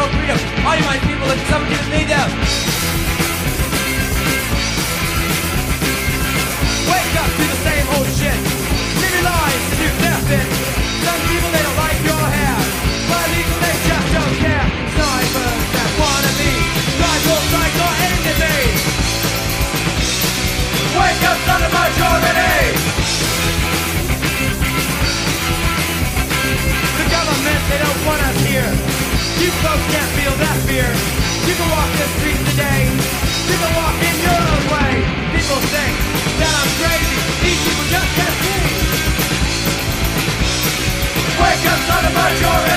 no freedom. All you white people, if someone just need them. Wake up to the same old shit. Living lies and do nothing. Some people, they don't like your hair. But legal, they just don't care. Snipers that wanna be rivals like your enemy. Wake up, son of majority. The government, they don't want us here. You folks can't feel that fear. You can walk the streets today. You can walk in your own way. People think that I'm crazy. These people just can't see. Wake up, son of majority.